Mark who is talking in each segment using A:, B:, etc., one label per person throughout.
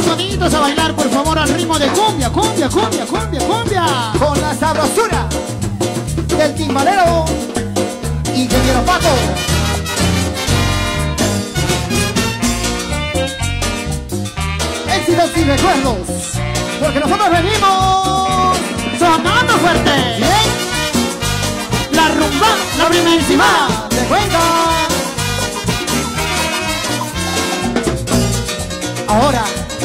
A: soniditos a bailar, por favor, al ritmo de cumbia, cumbia, cumbia, cumbia, cumbia.
B: Con la sabrosura del timbalero Ingeniero Paco. Éxitos y recuerdos, porque nosotros venimos
A: Sonando fuerte.
B: bien.
A: La rumba, la primerísima.
B: ¿Te cuenta? Ahora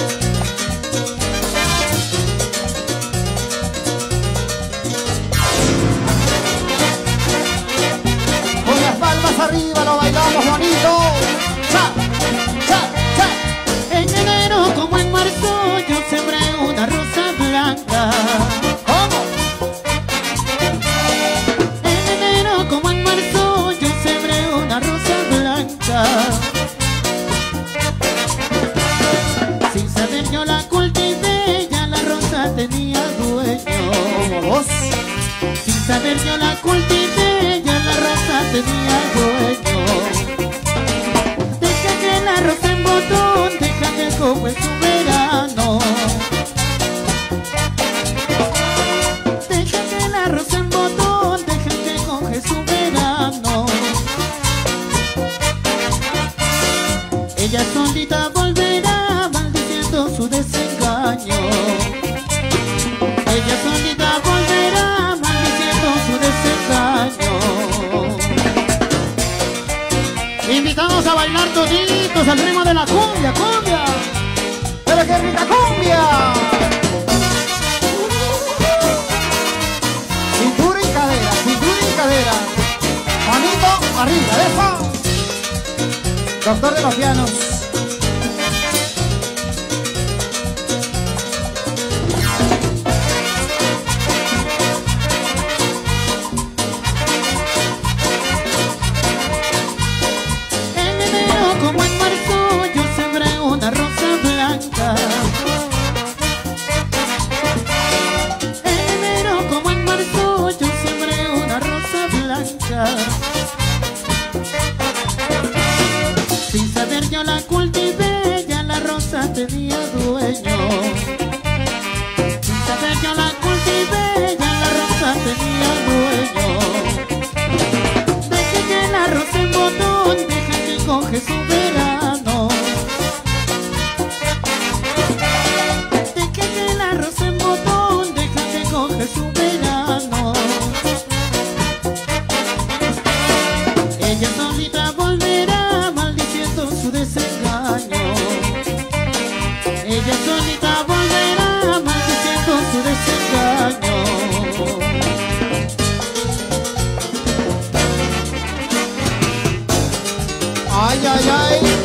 B: con las palmas arriba lo bailamos bonito. Cha, cha, cha.
A: En enero como en marzo yo sembré una rosa blanca.
B: ¿Cómo?
A: En enero como en marzo yo sembré una rosa blanca. Sin saber yo la cultivé, ya la rosa tenía dueño.
B: Vos.
A: Sin saber yo la cultivé, ya la rosa tenía dueño. Deja que la rosa en botón, deja que coja su verano. Deja que la rosa en botón, deja que coge su verano. Ella solita volverá maldiciendo su desengaño. Ella solita volverá maldiciendo su desengaño. Invitamos a bailar toditos al ritmo de la cumbia, cumbia.
B: ¡Pero qué rica cumbia! Cintura y cadera, cintura y cadera. Manito arriba, eso. Doctor de los pianos.
A: En enero como en marzo yo sembré una rosa blanca. En enero como en marzo yo sembré una rosa blanca. Sin saber yo la cultivé, ya la rosa tenía dueño. Sin saber yo la cultivé, ya la rosa tenía dueño. Deja que la rosa en botón, deja que coge su verano. Deja que la rosa en botón, deja que coge su verano. Ella solita volverá maldiciendo su desengaño. Ella solita volverá maldiciendo su desengaño.
B: Ay, ay, ay.